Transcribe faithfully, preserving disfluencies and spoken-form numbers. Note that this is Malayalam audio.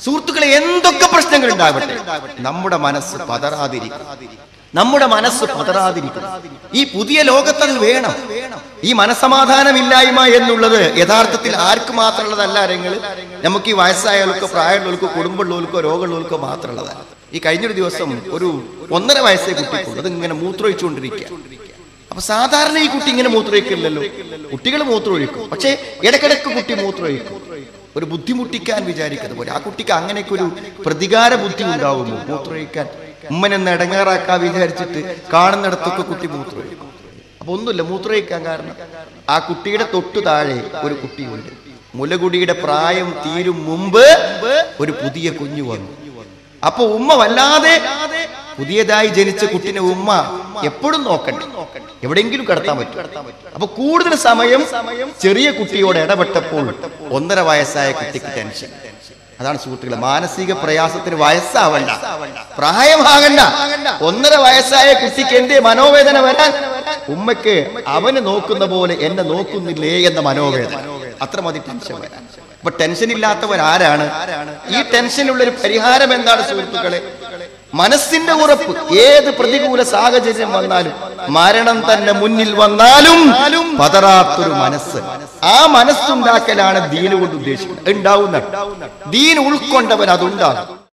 സുഹൃത്തുക്കളെ, എന്തൊക്കെ പ്രശ്നങ്ങൾ ഉണ്ടാവട്ടെ, നമ്മുടെ മനസ്സ് പതറാതിരിക്കും. നമ്മുടെ മനസ്സ് പതറാതിരിക്കും. ഈ പുതിയ ലോകത്തത് വേണം. ഈ മനസമാധാനമില്ലായ്മ എന്നുള്ളത് യഥാർത്ഥത്തിൽ ആർക്ക് മാത്രമുള്ളതല്ല. ആരെങ്കിൽ നമുക്ക് ഈ വയസ്സായവർക്കോ പ്രായമുള്ളവർക്കോ കുടുംബമുള്ളവർക്കോ രോഗമുള്ളവർക്കോ മാത്രമുള്ളതല്ല. ഈ കഴിഞ്ഞൊരു ദിവസം ഒരു ഒന്നര വയസ്സേ കുട്ടിക്കുണ്ട്. അത് ഇങ്ങനെ മൂത്രമൊഴിച്ചുകൊണ്ടിരിക്കുക. അപ്പൊ സാധാരണ ഈ കുട്ടി ഇങ്ങനെ മൂത്രമൊഴിക്കില്ലല്ലോ. കുട്ടികൾ മൂത്രമൊഴിക്കും, പക്ഷേ ഇടക്കിടക്ക് കുട്ടി മൂത്രമൊഴിക്കും. ഒരു ബുദ്ധിമുട്ടിക്കാൻ വിചാരിക്കുന്നത് പോലെ. ആ കുട്ടിക്ക് അങ്ങനെയൊക്കെ ഒരു പ്രതികാര ബുദ്ധി ഉണ്ടാവുമോ? മൂത്രമൊഴിക്കാൻ ഉമ്മനെന്ന് ഇടങ്ങാറാക്കാൻ വിചാരിച്ചിട്ട് കാണുന്നിടത്തൊക്കെ കുട്ടി മൂത്രമൊഴിക്കും. അപ്പൊ ഒന്നുമില്ല, മൂത്രമൊഴിക്കാൻ കാരണം ആ കുട്ടിയുടെ തൊട്ടു താഴെ ഒരു കുട്ടിയുണ്ട്. മുലകുടിയുടെ പ്രായം തീരും മുമ്പ് ഒരു പുതിയ കുഞ്ഞു വന്നു. അപ്പൊ ഉമ്മ വല്ലാതെ, പുതിയതായി ജനിച്ച കുട്ടിനെ ഉമ്മ എപ്പോഴും നോക്കണ്ട, എവിടെയെങ്കിലും കിടത്താൻ പറ്റും. അപ്പൊ കൂടുതൽ സമയം ചെറിയ കുട്ടിയോട് ഇടപെട്ടപ്പോൾ ഒന്നര വയസ്സായ കുട്ടിക്ക് ടെൻഷൻ. അതാണ് സുഹൃത്തുക്കളെ, മാനസിക പ്രയാസത്തിന് വയസ്സാവണ്ട, പ്രായമാകണ്ട. ഒന്നര വയസ്സായ കുട്ടിക്ക് എന്തേ മനോവേദന വരാൻ? ഉമ്മക്ക് അവന് നോക്കുന്ന പോലെ എന്നെ നോക്കുന്നില്ലേ എന്ന മനോവേദന. അത്ര മതി ടെൻഷൻ വരാൻ. അപ്പൊ ടെൻഷൻ ഇല്ലാത്തവരാരാണ്? ഈ ടെൻഷനുള്ള ഒരു പരിഹാരം എന്താണ് സുഹൃത്തുക്കളെ? മനസ്സിന്റെ ഉറപ്പ്. ഏത് പ്രതികൂല സാഹചര്യം വന്നാലും, മരണം തന്നെ മുന്നിൽ വന്നാലും പതറാത്തൊരു മനസ്സ്. ആ മനസ്സുണ്ടാക്കലാണ് ദീൻ കൊണ്ട് ഉദ്ദേശിക്കുന്നത്. ഉണ്ടാവുന്ന ദീൻ ഉൾക്കൊണ്ടവൻ അതുണ്ടാകും.